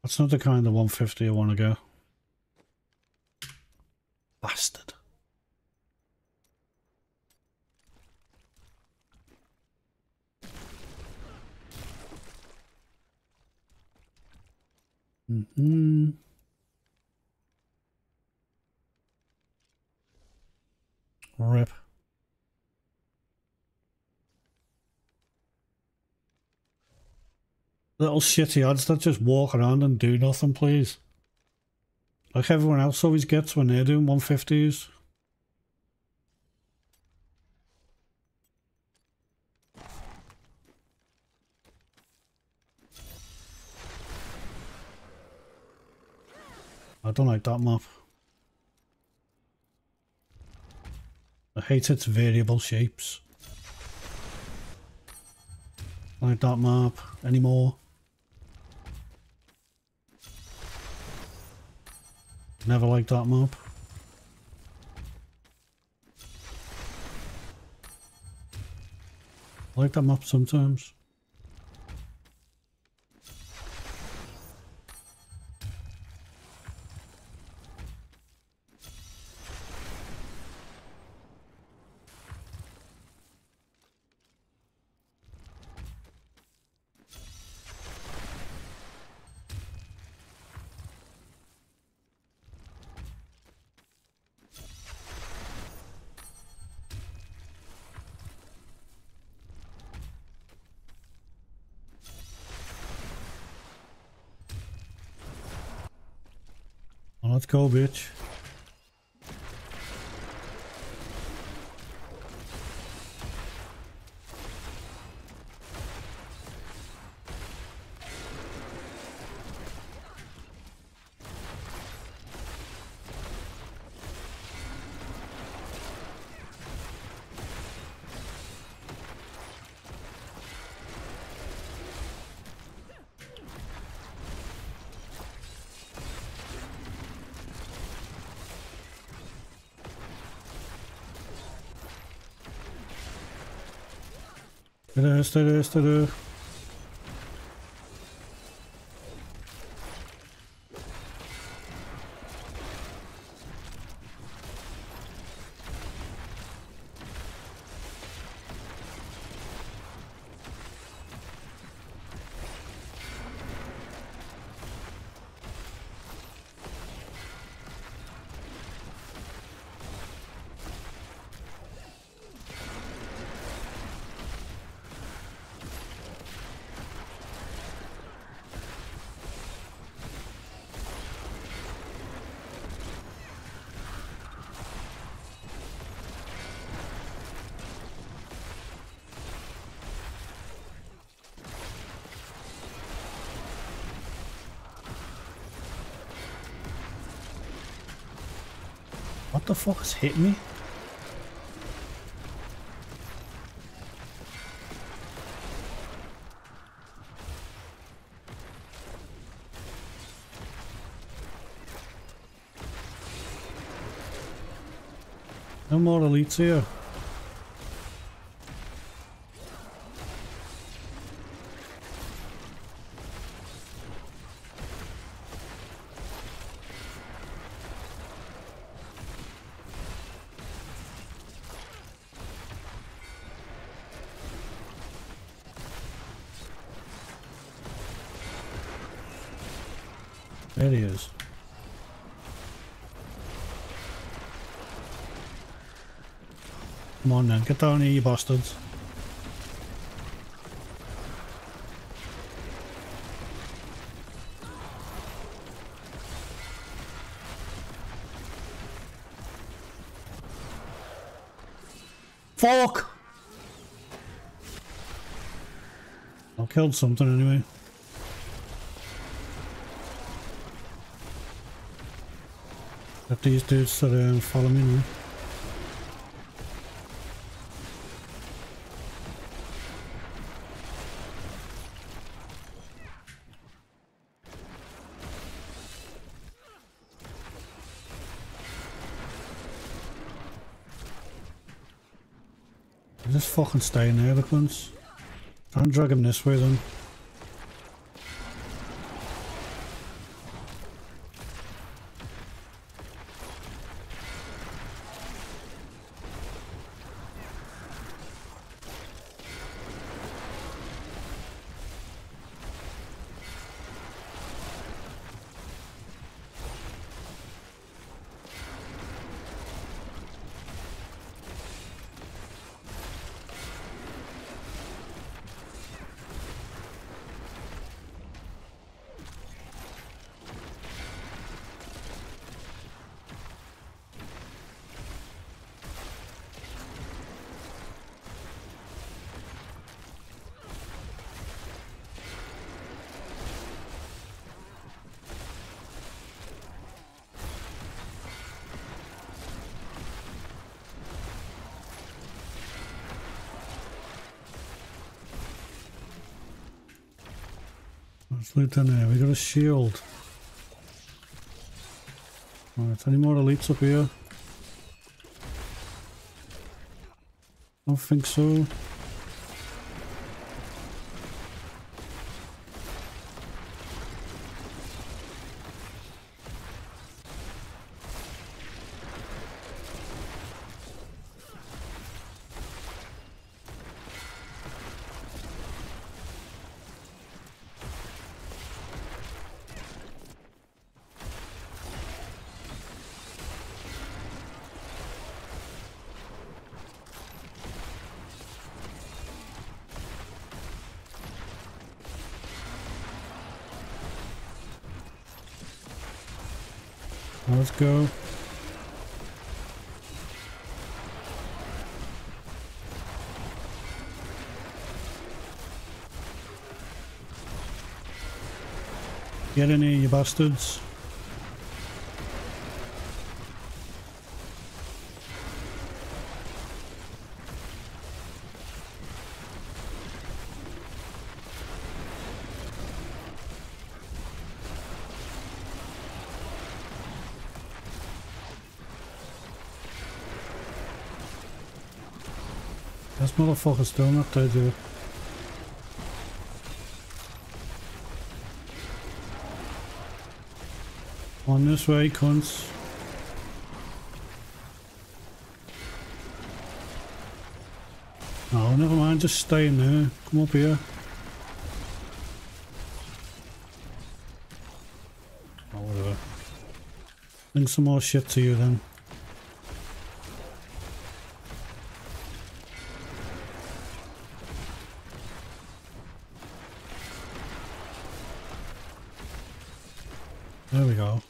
That's not the kind of 150 I want to go. Bastard. Rip. Little shitty ads that just walk around and do nothing, please. Like everyone else always gets when they're doing 150s. I don't like that map. I hate its variable shapes. I don't like that map anymore. Never liked that map. I like that map sometimes. Let's go, bitch. Stay there. What the fuck has hit me? No more elites here. There he is. Come on then, get down here, you bastards. Fuck! I killed something anyway. Got these dudes that follow me now. Just fucking stay in there, the cunts. Try and drag him this way then. Let's loot in there. We got a shield. Right, any more elites up here? Don't think so. Let's go. Get in here, you bastards. This motherfucker's still not dead yet. On this way, cunts. Oh, never mind, just stay in there. Come up here. Oh, whatever. Bring some more shit to you then. There we go.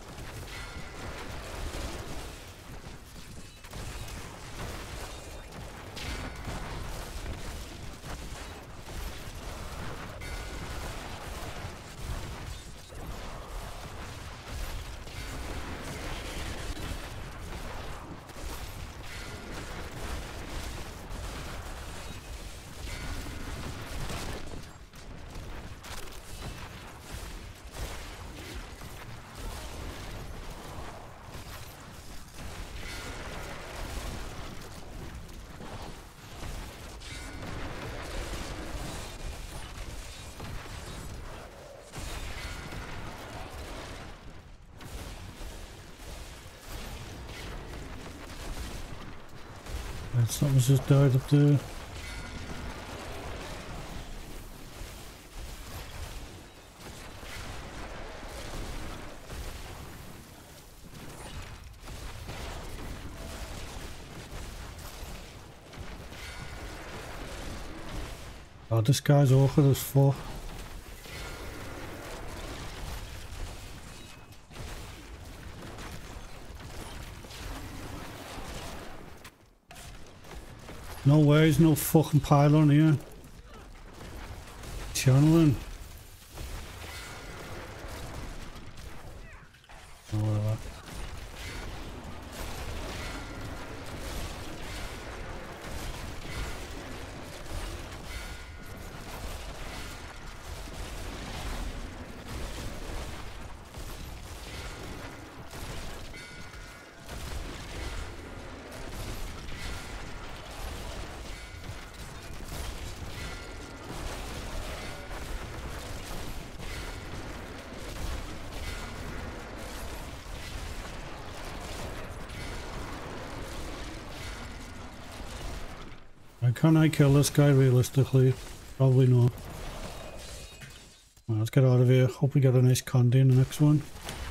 Something's just died up there. Oh, this guy's awkward as fuck. No way, there's no fucking pylon here. Channeling. Oh, whatever. Can I kill this guy realistically? Probably not. Well, let's get out of here. Hope we get a nice candy in the next one.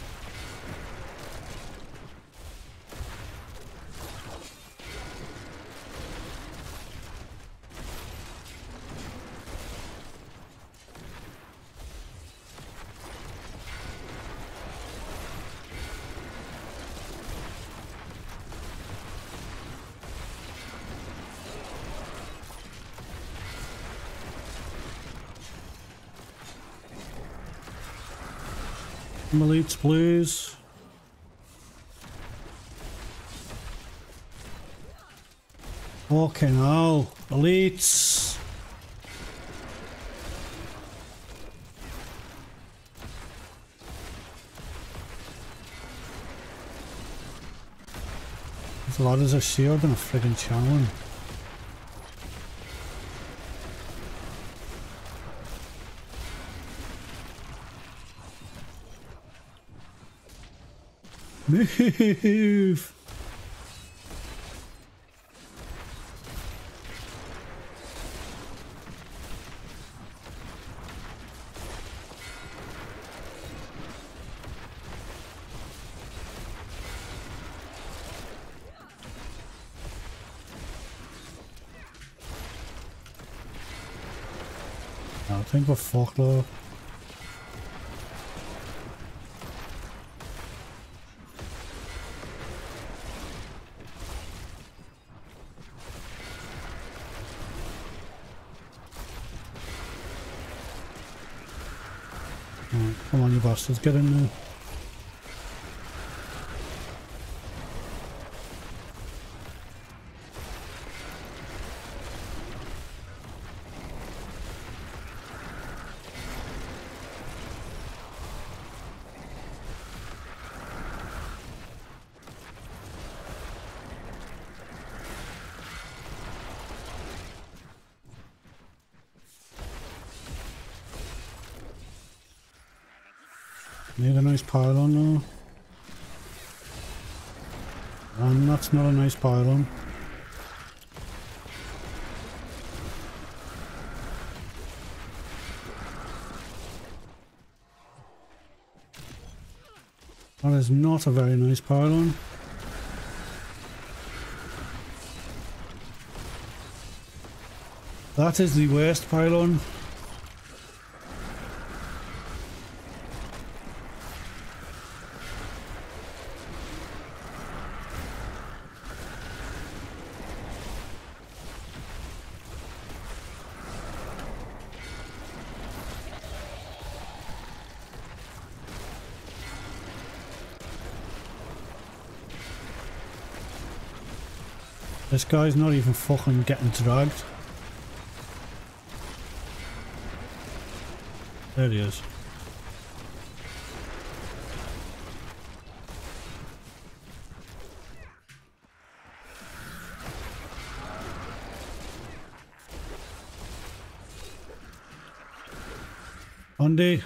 Elites, please. Fucking hell. Elites. The ladders are sealed in a friggin' challenge. Move! I think we're fucked though. Right, come on you bastards, get in there. Need a nice pylon now. And that's not a nice pylon. That is not a very nice pylon. That is the worst pylon. This guy's not even fucking getting dragged. There he is. Andy.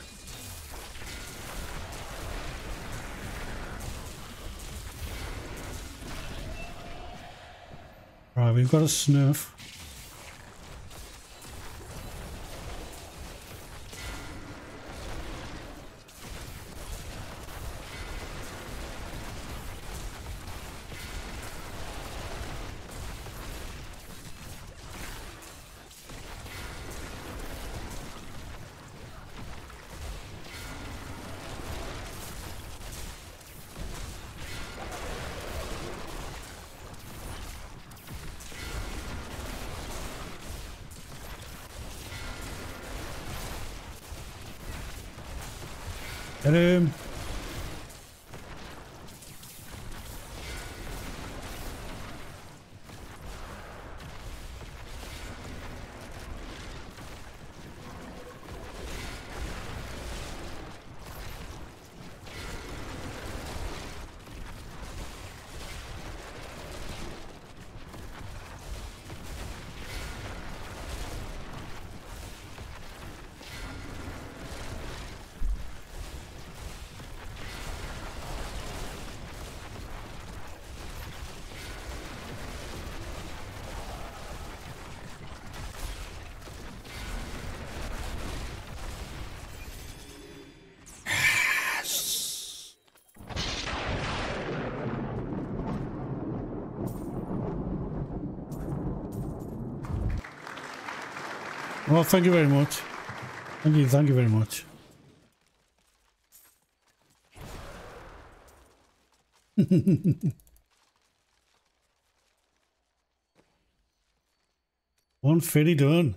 Right, we've got a snuff. Get him! Well, thank you very much. Thank you very much. One fitty done.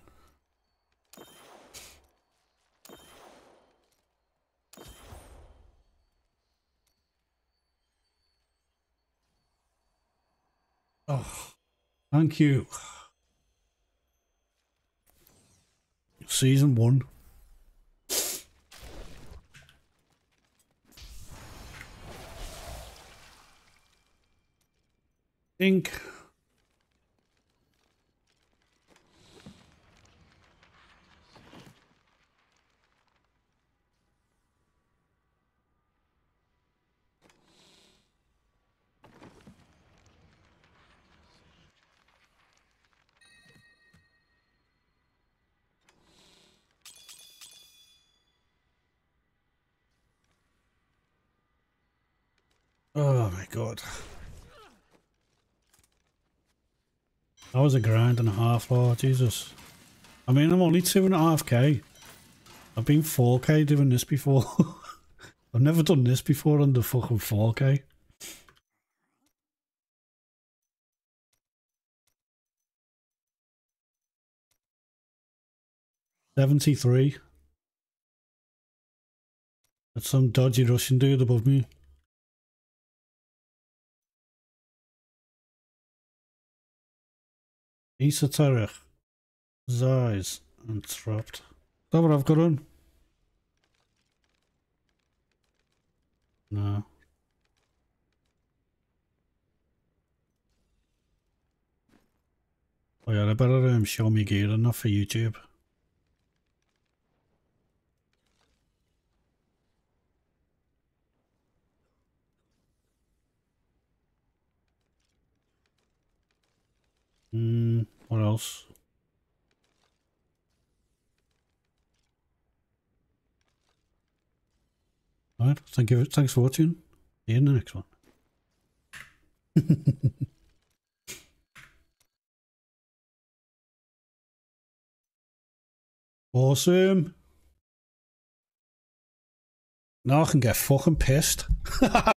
Oh, thank you. Season 1. Ink. Oh my god. That was a grind and a half, Lord Jesus. I mean, I'm only 2.5k. I've been 4k doing this before. I've never done this before under fucking 4k. $73. That's some dodgy Russian dude above me. Esoteric. Zeiss. And trapped. Is that what I've got on? No. Oh yeah, I better show me gear enough for YouTube. What else? Alright, thanks for watching. See you in the next one. Awesome. Now I can get fucking pissed.